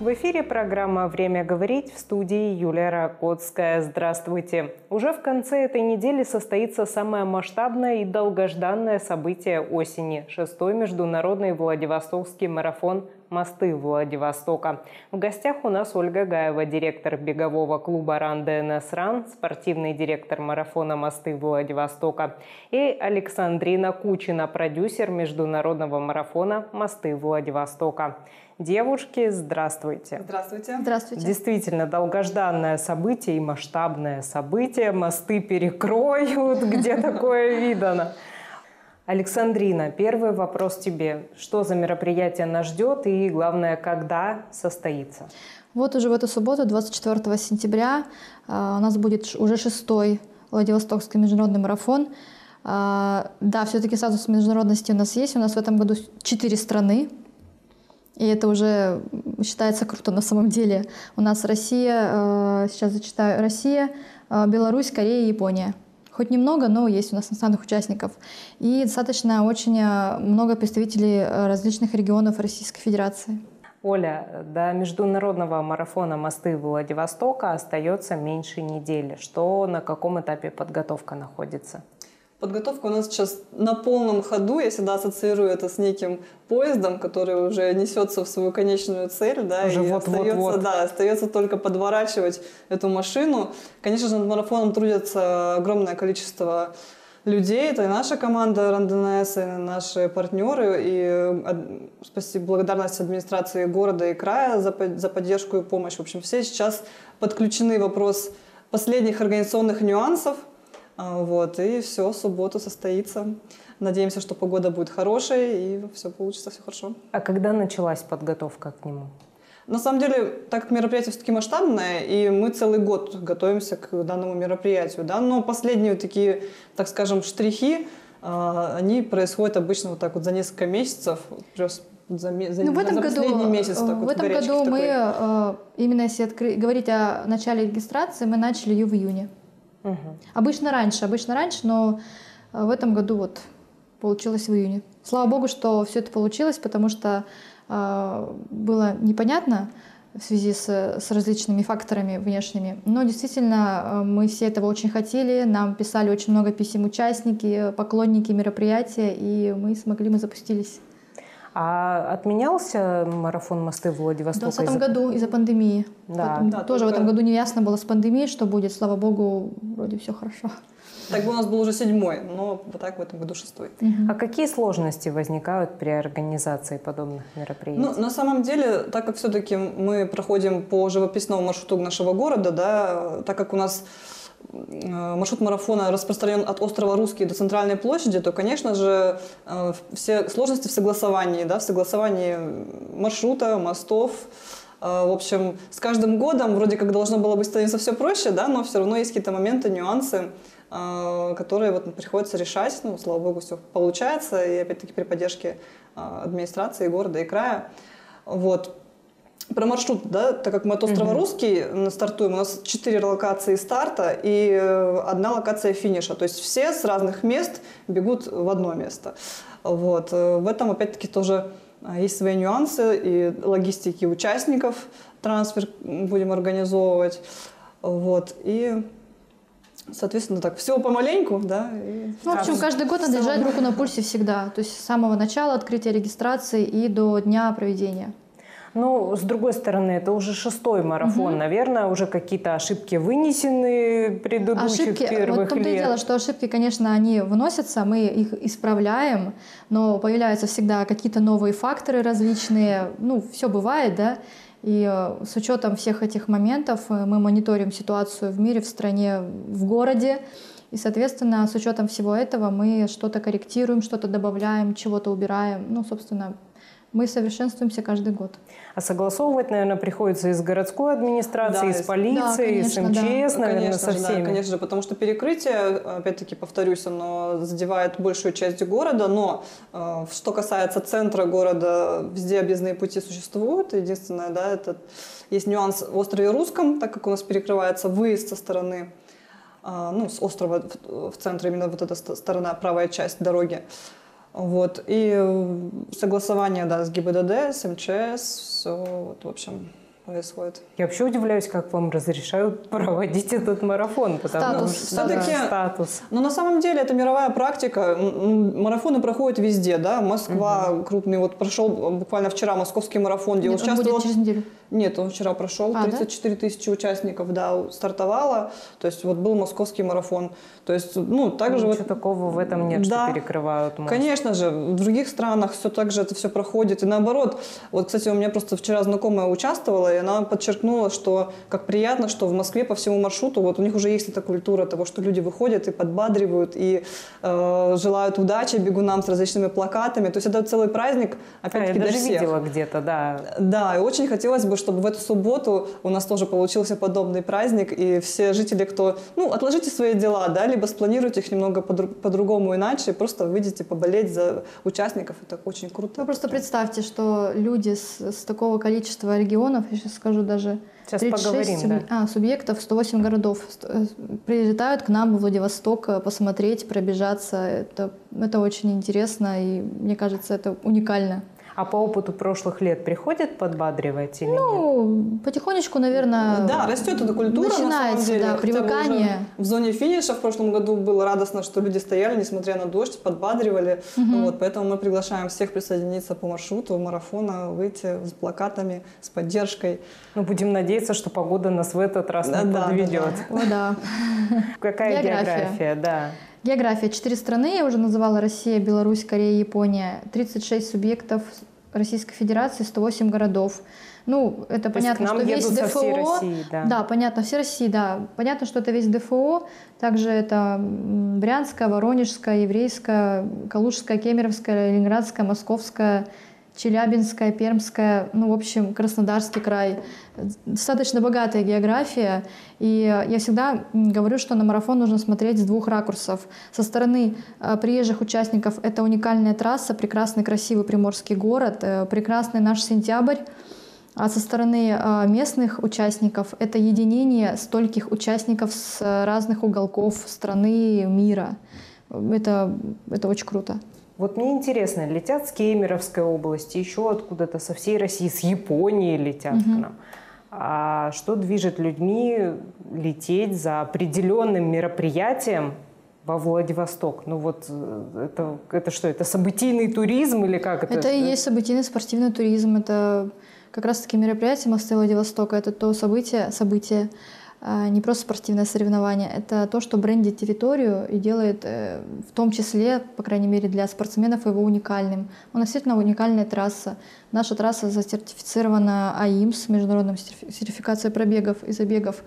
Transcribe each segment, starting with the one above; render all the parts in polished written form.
В эфире программа «Время говорить», в студии Юлия Ракотская. Здравствуйте. Уже в конце этой недели состоится самое масштабное и долгожданное событие осени – 6-й международный Владивостокский марафон «Мосты Владивостока». В гостях у нас Ольга Гаева, директор бегового клуба «Ран ДНС Ран», спортивный директор марафона «Мосты Владивостока», и Александрина Кучина, продюсер международного марафона «Мосты Владивостока». Девушки, здравствуйте. Здравствуйте. Здравствуйте. Действительно, долгожданное событие и масштабное событие. Мосты перекроют, где такое видано. Александрина, первый вопрос тебе. Что за мероприятие нас ждет и, главное, когда состоится? Вот уже в эту субботу, 24 сентября, у нас будет уже 6-й Владивостокский международный марафон. Да, все-таки статус международности у нас есть. У нас в этом году 4 страны. И это уже считается круто на самом деле. У нас Россия, сейчас зачитаю, Россия, Беларусь, Корея и Япония. Хоть немного, но есть у нас иностранных участников. И достаточно очень много представителей различных регионов Российской Федерации. Оля, до международного марафона «Мосты Владивостока» остается меньше недели. Что, на каком этапе подготовка находится? Подготовка у нас сейчас на полном ходу. Я всегда ассоциирую это с неким поездом, который уже несется в свою конечную цель. Да, уже и остается только подворачивать эту машину. Конечно же, над марафоном трудится огромное количество людей. Это и наша команда «Ран ДНС», и наши партнеры. И спасибо, благодарность администрации города и края за поддержку и помощь. В общем, все сейчас подключены. Вопрос последних организационных нюансов. Вот, и все, суббота состоится. Надеемся, что погода будет хорошей, и все получится, все хорошо. А когда началась подготовка к нему? На самом деле, так как мероприятие все-таки масштабное, и мы целый год готовимся к данному мероприятию, да, но последние такие, так скажем, штрихи, они происходят обычно вот так вот за несколько месяцев, за последний месяц. В этом году мы, именно если говорить о начале регистрации, мы начали ее в июне. Угу. Обычно раньше, но в этом году вот получилось в июне. Слава богу, что все это получилось, потому что было непонятно в связи с различными факторами внешними. Но действительно, мы все этого очень хотели. Нам писали очень много писем участники, поклонники мероприятия, и мы запустились. А отменялся марафон «Мосты Владивостока»? В 2020 году из-за пандемии. Да. Тоже в этом году не ясно было с пандемией, что будет. Слава богу, вроде все хорошо. Так бы у нас был уже 7-й, но вот так в этом году 6-й. А какие сложности возникают при организации подобных мероприятий? Ну, на самом деле, так как все-таки мы проходим по живописному маршруту нашего города, да, так как у нас маршрут марафона распространен от острова Русский до Центральной площади, то, конечно же, все сложности в согласовании, да, в согласовании маршрута, мостов. В общем, с каждым годом вроде как должно было быть становиться все проще, да, но все равно есть какие-то моменты, нюансы, которые вот приходится решать. Ну, слава богу, все получается, и опять-таки при поддержке администрации города и края. Вот. Про маршрут, да, так как мы от острова Русский стартуем, у нас 4 локации старта и 1 локация финиша. То есть все с разных мест бегут в одно место. Вот. В этом опять-таки тоже есть свои нюансы и логистики участников, трансфер будем организовывать. Вот. И, соответственно, так, всего помаленьку, да. В общем, каждый год надо держать руку на пульсе всегда. То есть с самого начала открытия регистрации и до дня проведения. Ну, с другой стороны, это уже 6-й марафон. Наверное, уже какие-то ошибки вынесены предыдущих первых вот в том-то и дело, что ошибки, конечно, они вносятся, мы их исправляем, но появляются всегда какие-то новые факторы различные. Ну, все бывает, да. И с учетом всех этих моментов мы мониторим ситуацию в мире, в стране, в городе. И, соответственно, с учетом всего этого мы что-то корректируем, что-то добавляем, чего-то убираем. Ну, собственно, мы совершенствуемся каждый год. А согласовывать, наверное, приходится и с городской администрацией, да, и с полицией, и с МЧС, наверное, со всеми. Да, конечно же, потому что перекрытие, опять-таки, повторюсь, оно задевает большую часть города, но что касается центра города, везде объездные пути существуют. Единственное, да, это есть нюанс в острове Русском, так как у нас перекрывается выезд со стороны, ну, с острова в центр, именно вот эта сторона, правая часть дороги. Вот. И согласование, да, с ГИБДД, с МЧС, все, вот, в общем, происходит. Я вообще удивляюсь, как вам разрешают проводить этот марафон, потому что все-таки статус. Но на самом деле это мировая практика. Марафоны проходят везде, да. Москва крупный, вот прошел буквально вчера московский марафон, где участвовал. Он будет через неделю. Нет, он вчера прошел, 34 тысячи участников, да, стартовало. То есть вот был московский марафон. То есть, также Ничего вот такого в этом нет, да, что перекрывают мост. Конечно же, в других странах все так же это все проходит. И наоборот, вот, кстати, у меня просто вчера знакомая участвовала, и она подчеркнула, что как приятно, что в Москве по всему маршруту, вот у них уже есть эта культура того, что люди выходят и подбадривают, и желают удачи бегунам с различными плакатами. То есть это целый праздник, опять-таки, я для даже всех. видела где-то, да. Да, и очень хотелось бы, чтобы в эту субботу у нас тоже получился подобный праздник, и все жители, кто, отложите свои дела, да, либо спланируйте их немного по-другому иначе, просто выйдите поболеть за участников, это очень круто. Вы просто представьте, что люди с такого количества регионов, я сейчас скажу даже, сейчас 36 поговорим, субъектов, 108 городов прилетают к нам в Владивосток посмотреть, пробежаться. Это очень интересно, и мне кажется, это уникально. А по опыту прошлых лет приходят подбадривать или нет? Потихонечку, наверное, да, растет эта культура, начинается, на самом деле. да, привыкание. В зоне финиша в прошлом году было радостно, что люди стояли, несмотря на дождь, подбадривали. Поэтому мы приглашаем всех присоединиться по маршруту марафона, выйти с плакатами, с поддержкой. Будем надеяться, что погода нас в этот раз не подведет. Да. Какая география, да. География. 4 страны, я уже называла: Россия, Беларусь, Корея, Япония. 36 субъектов Российской Федерации, 108 городов. Это понятно, что весь ДФО... Всей России, да. Да, понятно, всей России, да. Понятно, что это весь ДФО. Также это Брянская, Воронежская, Еврейская, Калужская, Кемеровская, Ленинградская, Московская, Челябинская, Пермская, в общем, Краснодарский край. Достаточно богатая география. И я всегда говорю, что на марафон нужно смотреть с 2 ракурсов. Со стороны приезжих участников это уникальная трасса, прекрасный, красивый приморский город, прекрасный наш сентябрь. А со стороны местных участников это единение стольких участников с разных уголков страны, мира. Это очень круто. Вот мне интересно, летят с Кемеровской области, еще откуда-то со всей России, с Японии летят к нам. А что движет людьми лететь за определенным мероприятием во Владивосток? Это что, это событийный туризм или как это? Это и есть событийный спортивный туризм. Это как раз-таки мероприятие «Мосты Владивостока». Это то событие, не просто спортивное соревнование, это то, что брендит территорию и делает, в том числе, по крайней мере, для спортсменов его уникальным. Он действительно уникальная трасса. Наша трасса сертифицирована АИМС, международной сертификацией пробегов и забегов.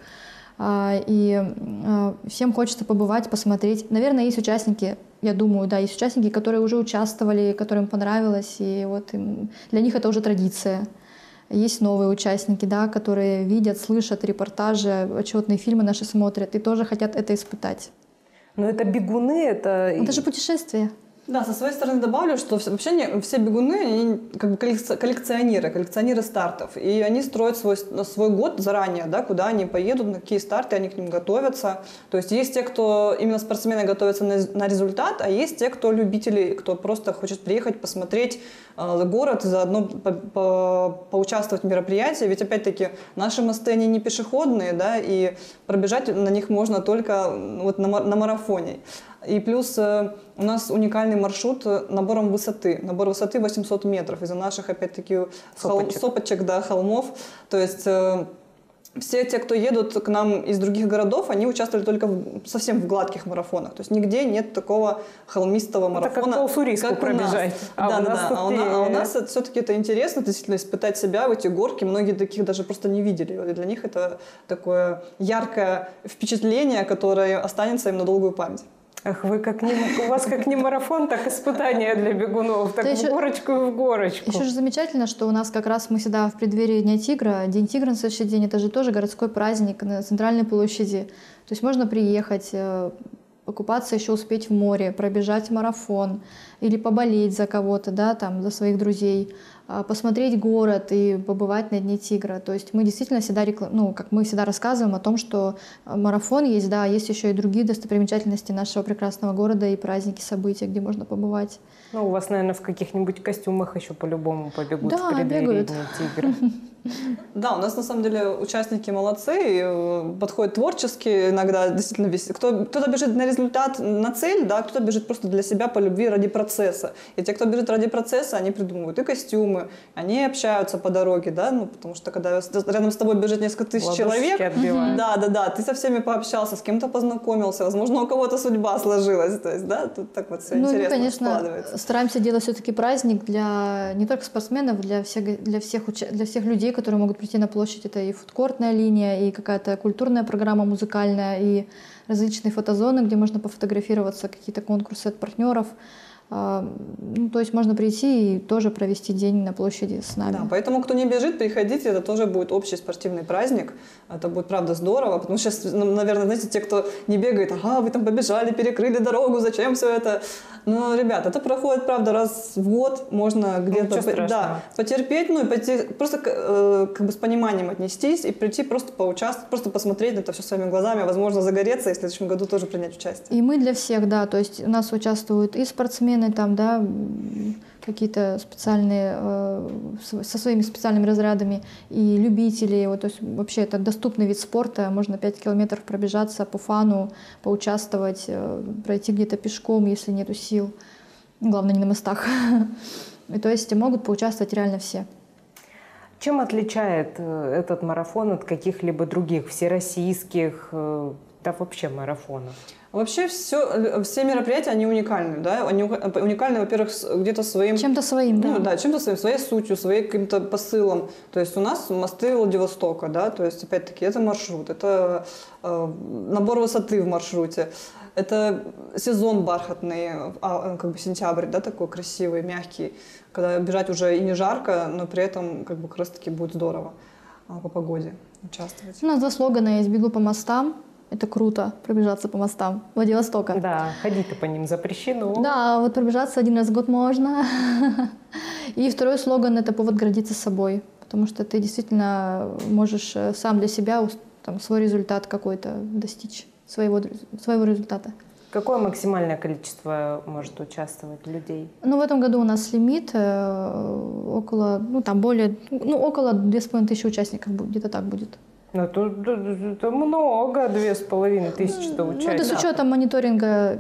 И всем хочется побывать, посмотреть. Наверное, есть участники, я думаю, да, есть участники, которые уже участвовали, которым понравилось, и для них это уже традиция. Есть новые участники, да, которые видят, слышат репортажи, отчетные фильмы наши смотрят и тоже хотят это испытать. Но это бегуны, это же путешествие. Да, со своей стороны добавлю, что вообще все бегуны, они как бы коллекционеры стартов. И они строят свой год заранее, да, куда они поедут, на какие старты, они к ним готовятся. То есть есть те, кто именно спортсмены готовятся на результат, а есть те, кто любители, кто просто хочет приехать, посмотреть город, заодно поучаствовать в мероприятии. Ведь опять-таки наши мосты, они не пешеходные, да, и пробежать на них можно только на марафоне. И плюс у нас уникальный маршрут набором высоты. Набор высоты 800 метров из-за наших, опять-таки, сопочек, да, холмов. То есть все те, кто едут к нам из других городов, они участвовали только совсем в гладких марафонах. То есть нигде нет такого холмистого марафона. Это как по Уссурийску пробежать. А у нас все-таки это интересно, действительно, испытать себя в эти горки. Многие таких даже просто не видели. И для них это такое яркое впечатление, которое останется им на долгую память. Ах, у вас как не марафон, так испытание для бегунов, так в горочку и в горочку. Еще же замечательно, что у нас как раз мы всегда в преддверии Дня Тигра. День Тигра на следующий день — это же тоже городской праздник на центральной площади. То есть можно приехать, покупаться, еще успеть в море, пробежать марафон или поболеть за кого-то, да, там, за своих друзей. посмотреть город и побывать на Дне Тигра. То есть мы действительно всегда, как мы всегда рассказываем о том, что марафон есть, да, есть еще и другие достопримечательности нашего прекрасного города и праздники, события, где можно побывать. Ну, у вас, наверное, в каких-нибудь костюмах еще по-любому побегут в Да, преддверии бегают. Дня Тигра. Да, у нас на самом деле участники молодцы, и подходят творчески, иногда действительно кто-то бежит на результат, на цель, да, кто-то бежит просто для себя по любви ради процесса. И те, кто бежит ради процесса, они придумывают и костюмы, они общаются по дороге, да, ну, потому что когда рядом с тобой бежит несколько тысяч Ладошки человек, отбивают. да, ты со всеми пообщался, с кем-то познакомился, возможно, у кого-то судьба сложилась, то есть, да, тут так вот все интересно конечно, складывается. стараемся делать все-таки праздник для не только спортсменов, для всех людей, которые могут прийти на площадь. Это и фудкортная линия, и какая-то культурная программа музыкальная, и различные фотозоны, где можно пофотографироваться, какие-то конкурсы от партнеров. То есть можно прийти и тоже провести день на площади с нами. Да, поэтому, кто не бежит, приходите, это тоже будет общий спортивный праздник. Это будет, правда, здорово, потому что сейчас, наверное, знаете, те, кто не бегает, ага, вы там побежали, перекрыли дорогу, зачем все это? Но, ребят, это проходит, правда, раз в год, можно где-то потерпеть, просто как бы с пониманием отнестись и прийти просто поучаствовать, просто посмотреть на это все своими глазами, возможно, загореться и в следующем году тоже принять участие. И мы для всех, да, то есть у нас участвуют и спортсмены, там, да, какие-то специальные, со своими специальными разрядами, и любители, вот, то есть вообще это доступный вид спорта, можно 5 километров пробежаться по фану, поучаствовать, пройти где-то пешком, если нету сил, главное не на мостах. И, то есть могут поучаствовать реально все. Чем отличает этот марафон от каких-либо других всероссийских, да вообще марафонов? Вообще все мероприятия, они уникальны, да, они уникальны, во-первых, где-то своим... Чем-то своим, да. Ну, да, чем-то своим, своей сутью, своим каким-то посылом. То есть у нас мосты Владивостока, да, то есть, опять-таки, это маршрут, это набор высоты в маршруте, это сезон бархатный, как бы сентябрь, да, такой красивый, мягкий, когда бежать уже и не жарко, но при этом как бы как раз-таки будет здорово по погоде участвовать. У нас 2 слогана есть: «Бегу по мостам». Это круто, пробежаться по мостам Владивостока. Да, ходить-то по ним запрещено. Да, вот пробежаться 1 раз в год можно. И 2-й слоган — это повод гордиться собой, потому что ты действительно можешь сам для себя там, свой результат какой-то достичь, своего результата. Какое максимальное количество может участвовать людей? Ну, в этом году у нас лимит около 2500 участников, где-то так будет. Ну, это много, 2500 участников. Ну, это с учетом мониторинга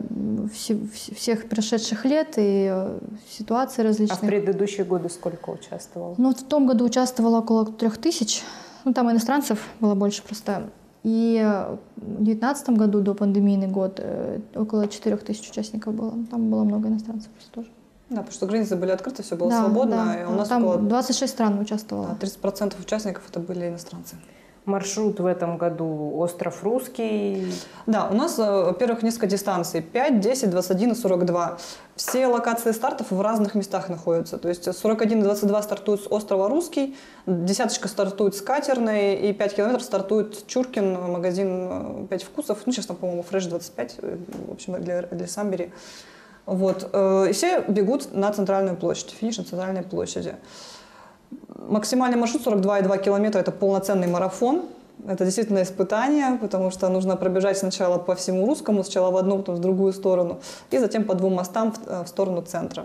всех прошедших лет и ситуаций различных. А в предыдущие годы сколько участвовало? Ну, в том году участвовало около 3000. Ну, там иностранцев было больше просто. И в 2019 году, до пандемийный год, около 4000 участников было. Там было много иностранцев тоже. Да, потому что границы были открыты, все было свободно. Да. И у нас там около 26 стран участвовало. 30% участников это были иностранцы. Маршрут в этом году остров Русский. Да, у нас, во-первых, несколько дистанций. 5, 10, 21 и 42. Все локации стартов в разных местах находятся. То есть 41 и 22 стартуют с острова Русский, десяточка стартует с Катерной, и 5 километров стартует Чуркин, магазин 5 вкусов. Ну, сейчас там, по-моему, фреш 25, в общем, для Самбери. Вот. И все бегут на центральную площадь, финиш на центральной площади. Максимальный маршрут 42,2 километра – это полноценный марафон. Это действительно испытание, потому что нужно пробежать сначала по всему Русскому, сначала в одну, потом в другую сторону, и затем по 2 мостам в сторону центра.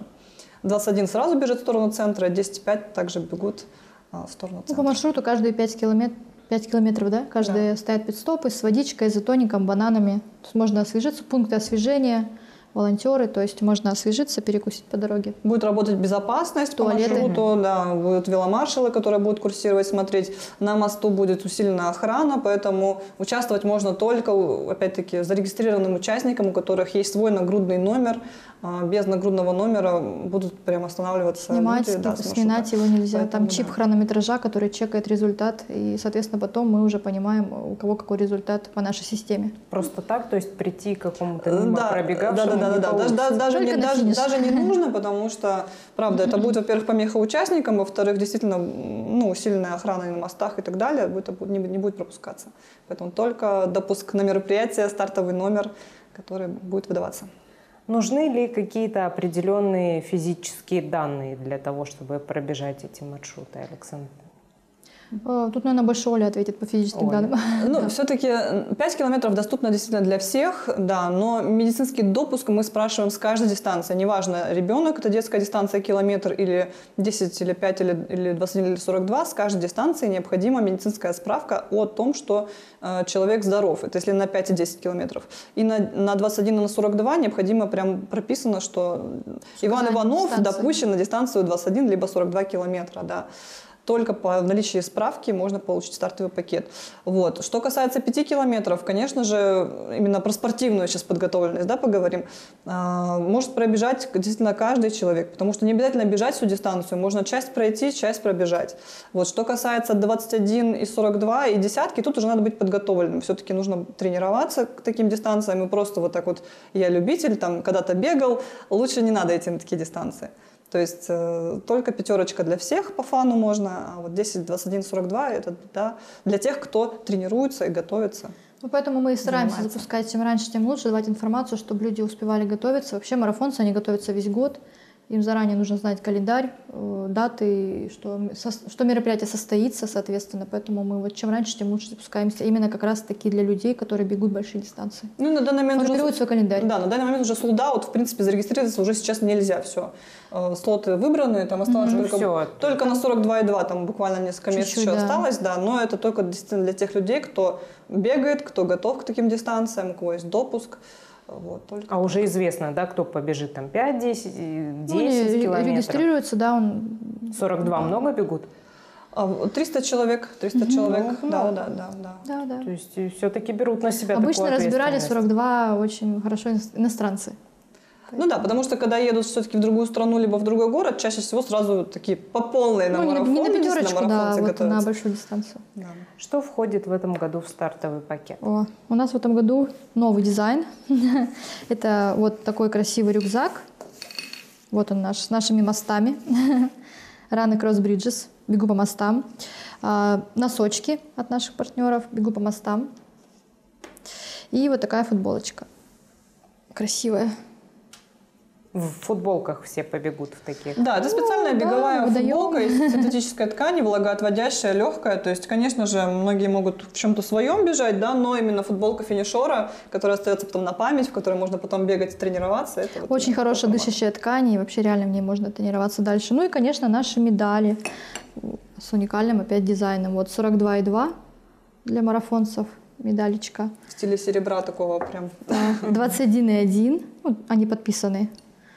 21 сразу бежит в сторону центра, 10,5 также бегут в сторону центра. Ну, по маршруту каждые 5 километров, да? Каждые стоят пит-стопы с водичкой, изотоником, бананами. То есть можно освежиться, пункты освежения, волонтеры, то есть можно освежиться, перекусить по дороге. Будет работать безопасность туалеты. По маршруту, да, будут веломаршалы, которые будут курсировать, смотреть. На мосту будет усиленная охрана, поэтому участвовать можно только, опять-таки, зарегистрированным участникам, у которых есть свой нагрудный номер. Без нагрудного номера будут прям останавливаться. Снимать, люди, да, сминать его нельзя. Поэтому, там чип хронометража, который чекает результат, и, соответственно, потом мы уже понимаем, у кого какой результат по нашей системе. Просто так, то есть прийти к какому-то мимо пробегавшему да. Даже не нужно, потому что, правда, это будет, во-первых, помеха участникам, во-вторых, действительно, усиленная охрана на мостах и так далее, не будет пропускаться. Поэтому только допуск на мероприятие, стартовый номер, который будет выдаваться. Нужны ли какие-то определенные физические данные для того, чтобы пробежать эти маршруты, Александр? Тут, наверное, больше Оля ответит по физическим данным. Ну, все-таки 5 километров доступно действительно для всех, да, но медицинский допуск мы спрашиваем с каждой дистанции. Неважно, ребенок, это детская дистанция километр или 10, или 5, или 21, или 42, с каждой дистанции необходима медицинская справка о том, что человек здоров. Это если на 5 и 10 километров. И на 21 и на 42 необходимо прям прописано, что Иван Иванов допущен на дистанцию 21 либо 42 километра, да. Только по наличии справки можно получить стартовый пакет. Вот. Что касается 5 километров, конечно же, именно про спортивную сейчас подготовленность, да, поговорим, может пробежать действительно каждый человек, потому что не обязательно бежать всю дистанцию, можно часть пройти, часть пробежать. Вот. Что касается 21 и 42 и десятки, тут уже надо быть подготовленным. Все-таки нужно тренироваться к таким дистанциям, и просто вот так вот я любитель, там когда-то бегал, лучше не надо идти на такие дистанции. То есть только 5 для всех по фану можно, а вот 10, 21, 42 это да, для тех, кто тренируется и готовится. Ну, поэтому мы и стараемся запускать чем раньше, тем лучше, давать информацию, чтобы люди успевали готовиться. Вообще марафонцы, они готовятся весь год. Им заранее нужно знать календарь, даты, что мероприятие состоится, соответственно. Поэтому мы вот чем раньше, тем лучше запускаемся. Именно как раз-таки для людей, которые бегут большие дистанции. Ну, на данный момент формируют свой календарь. Да, на данный момент уже sold-out, в принципе, зарегистрироваться уже сейчас нельзя. Все. Слоты выбраны, там осталось только на 42,2, там буквально несколько месяцев еще осталось, да. Но это только действительно для тех людей, кто бегает, кто готов к таким дистанциям, у кого есть допуск. Вот, только а уже известно, да, кто побежит там 5, 10, 10 километров? Регистрируется, да. 42 много бегут? 300 человек, 300 человек, да. То есть все-таки берут на себя обычно такую разбирали 42 очень хорошо иностранцы. Ну да, потому что когда едут все-таки в другую страну либо в другой город, чаще всего сразу такие по полной на марафон. Не на пятерочку, да, вот на большую дистанцию. Да. Что входит в этом году в стартовый пакет? У нас в этом году новый дизайн. Это вот такой красивый рюкзак. Вот он наш, с нашими мостами. Run Across Bridges. Бегу по мостам. Носочки от наших партнеров. Бегу по мостам. И вот такая футболочка. Красивая. В футболках все побегут в таких. Да, это специальная беговая футболка из синтетической ткани, влагоотводящая, легкая. То есть, конечно же, многие могут в чем-то своем бежать, да, но именно футболка финишера, которая остается потом на память, в которой можно потом бегать и тренироваться. Это вот очень хорошая дышащая ткань, и вообще реально в ней можно тренироваться дальше. Ну и, конечно, наши медали с уникальным опять дизайном. Вот 42,2 для марафонцев медалечка. В стиле серебра такого прям. 21,1, ну, они подписаны.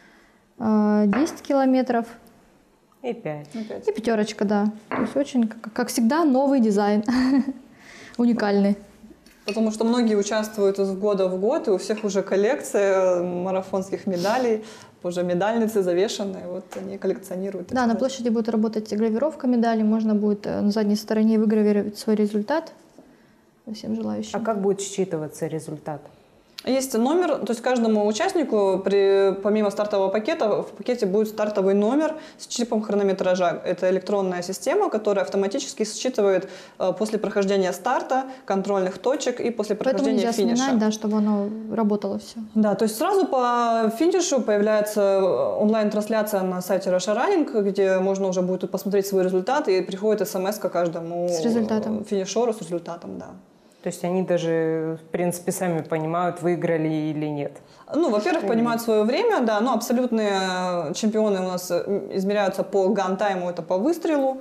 10 километров. И 5. И 5, да. То есть очень, как всегда, новый дизайн. Уникальный. Потому что многие участвуют из года в год, и у всех уже коллекция марафонских медалей, уже медальницы завешенные, вот они коллекционируют. Да, на площади будет работать гравировка медалей, можно будет на задней стороне выгравировать свой результат всем желающим. А как будет считываться результат? Есть номер, то есть каждому участнику помимо стартового пакета в пакете будет стартовый номер с чипом хронометража. Это электронная система, которая автоматически считывает после прохождения старта, контрольных точек и после прохождения финиша. Поэтому нельзя вспоминать, да, чтобы оно работало все. Да, то есть сразу по финишу появляется онлайн-трансляция на сайте Russia Running, где можно уже будет посмотреть свой результат, и приходит смс-ка каждому финишеру с результатом, да. То есть они даже, в принципе, сами понимают, выиграли или нет? Ну, во-первых, понимают свое время, да, но абсолютные чемпионы у нас измеряются по ган-тайму, это по выстрелу.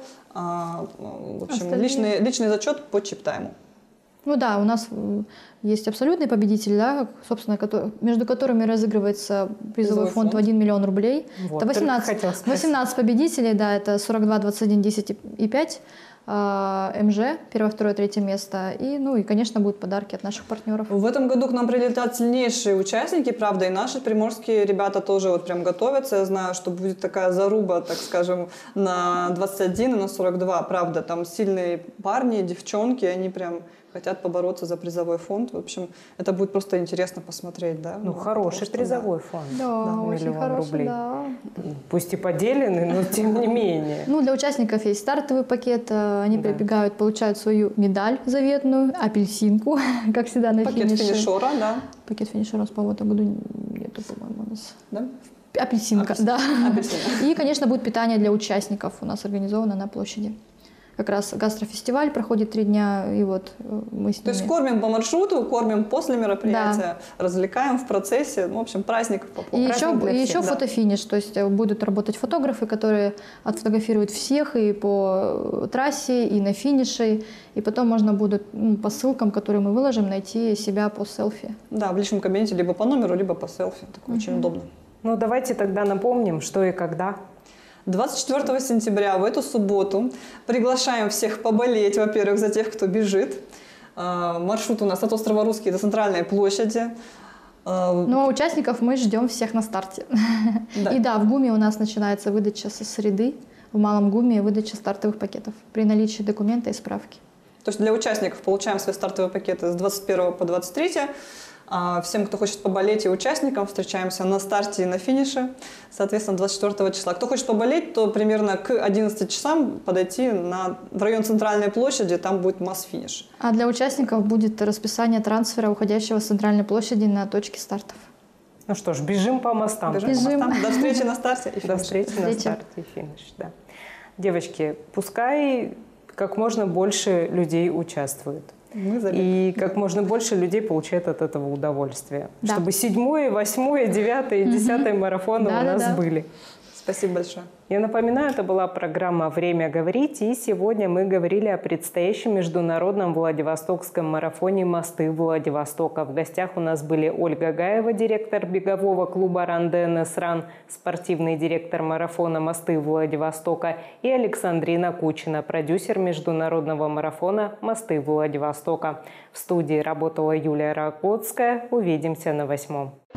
В общем, личный зачет по чип-тайму. Ну да, у нас есть абсолютные победители, да, собственно, между которыми разыгрывается призовой фонд в 1 миллион рублей. Вот, это 18 победителей, да, это 42, 21, 10 и 5. МЖ, 1, 2, 3 место. И, конечно, будут подарки от наших партнеров. В этом году к нам прилетят сильнейшие участники, правда, и наши приморские ребята тоже вот прям готовятся. Я знаю, что будет такая заруба, так скажем, на 21 и на 42. Правда, там сильные парни, девчонки, они прям хотят побороться за призовой фонд. В общем, это будет просто интересно посмотреть, да? Ну, хороший призовой фонд. Да, очень хороший, рублей. Да. Пусть и поделенный, но тем не менее. Ну, для участников есть стартовый пакет. Они прибегают, получают свою медаль заветную, апельсинку, как всегда на финише. Пакет финишера, да. Пакет финишера у нас, по-моему, в этом году нету, по-моему, у нас. Да? Апельсинка, да. Апельсина. И, конечно, будет питание для участников у нас организовано на площади. Как раз гастрофестиваль проходит 3 дня, и вот мы с ними... То есть кормим по маршруту, кормим после мероприятия, развлекаем в процессе, в общем, праздник по полной. И еще фотофиниш, то есть будут работать фотографы, которые отфотографируют всех и по трассе, и на финише, и потом можно будет по ссылкам, которые мы выложим, найти себя по селфи. Да, в личном кабинете либо по номеру, либо по селфи. Такое очень удобно. Ну, давайте тогда напомним, что и когда. 24 сентября, в эту субботу, приглашаем всех поболеть, во-первых, за тех, кто бежит. Маршрут у нас от острова Русский до Центральной площади. Ну, а участников мы ждем всех на старте. Да. И да, в ГУМе у нас начинается выдача со среды, в Малом ГУМе выдача стартовых пакетов при наличии документа и справки. То есть для участников получаем свои стартовые пакеты с 21 по 23. Всем, кто хочет поболеть, и участникам встречаемся на старте и на финише, соответственно, 24 числа. Кто хочет поболеть, то примерно к 11 часам подойти в район Центральной площади, там будет масс-финиш. А для участников будет расписание трансфера, уходящего с Центральной площади на точки стартов. Ну что ж, бежим по мостам. Бежим. До встречи на старте и финише. До встречи на старте и финише, да. Девочки, пускай как можно больше людей участвует. И как можно больше людей получает от этого удовольствие. Да. Чтобы 7-й, 8-й, 9-й и 10-й марафоны у нас были. Спасибо большое. Я напоминаю, это была программа «Время говорить», и сегодня мы говорили о предстоящем международном Владивостокском марафоне «Мосты Владивостока». В гостях у нас были Ольга Гаева, директор бегового клуба «Ран ДНС Ран», спортивный директор марафона «Мосты Владивостока», и Александрина Кучина, продюсер международного марафона «Мосты Владивостока». В студии работала Юлия Ракотская. Увидимся на 8-м.